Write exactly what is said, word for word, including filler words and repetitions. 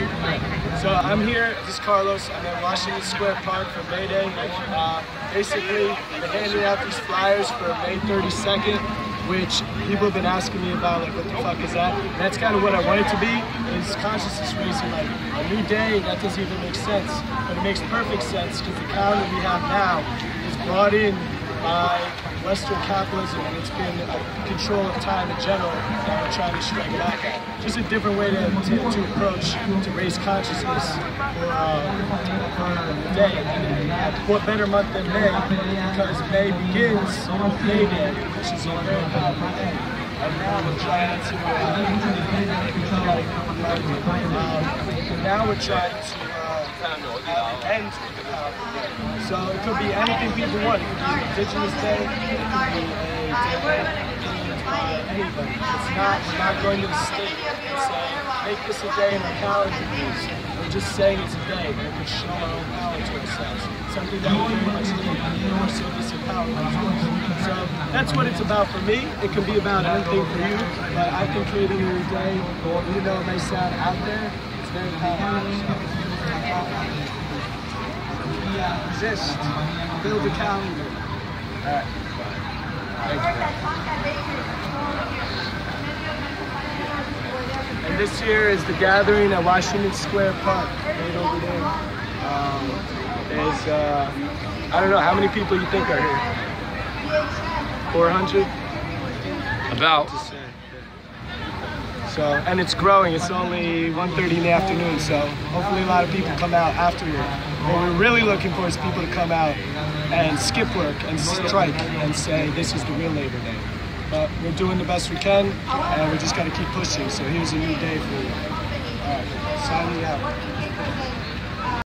So I'm here, this is Carlos, I'm at Washington Square Park for May Day. Uh, basically, they're handing out these flyers for May thirty-second, which people have been asking me about, like, what the fuck is that? And that's kind of what I want it to be, is consciousness raising, like, a new day. That doesn't even make sense, but it makes perfect sense because the calendar we have now is brought in by Western capitalism, and it's been a control of time in general that we're trying to strike back at. Just a different way to, to, to approach, to raise consciousness for, uh, for the day. And what better month than May, because May begins with May Day, which is a very powerful day. And now we're trying to, uh, now we're trying to uh, end the powerful day. So it could be anything people want. It could be Indigenous Day, it could be a day by anybody. It's not, we're not going to the state and saying, make this a day in our calendar, please. We're just saying it's a day where we can show our own power to ourselves. Something that we very much need, more so disempowerment. So that's what it's about for me. It can be about anything for you, but I think creating a new day, even though it may sound out there, it's very powerful. Resist. Build a calendar. All right. Thank you. And this year is the gathering at Washington Square Park, right over there. Um, there's, uh, I don't know, how many people you think are here? four hundred? About. So, and it's growing. It's only one thirty in the afternoon, so hopefully a lot of people come out after it. What we're really looking for is people to come out and skip work and strike and say this is the real Labor Day. But we're doing the best we can, and we just got to keep pushing. So here's a new day for you. All right, signing out.